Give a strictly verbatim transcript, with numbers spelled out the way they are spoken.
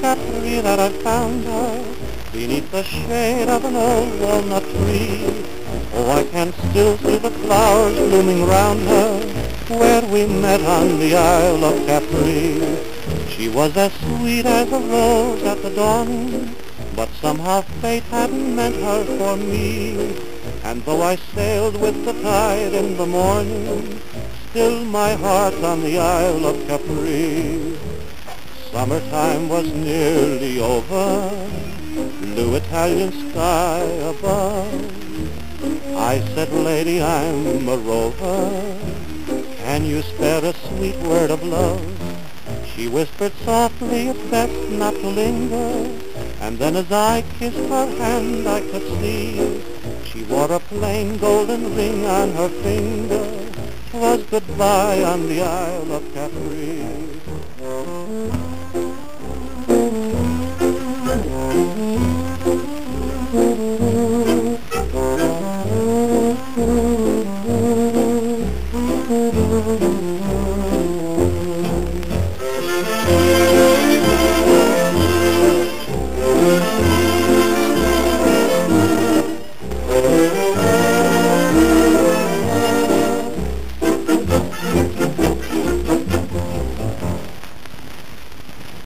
Capri that I found her beneath the shade of an old walnut tree. Oh, I can still see the flowers blooming round her where we met on the Isle of Capri. She was as sweet as a rose at the dawning, but somehow fate hadn't meant her for me. And though I sailed with the tide in the morning, still my heart's on the Isle of Capri. Summertime was nearly over, blue Italian sky above. I said, lady, I'm a rover, can you spare a sweet word of love? She whispered softly, it's best not to linger, and then as I kissed her hand I could see she wore a plain golden ring on her finger. 'Twas goodbye on the Isle of Capri.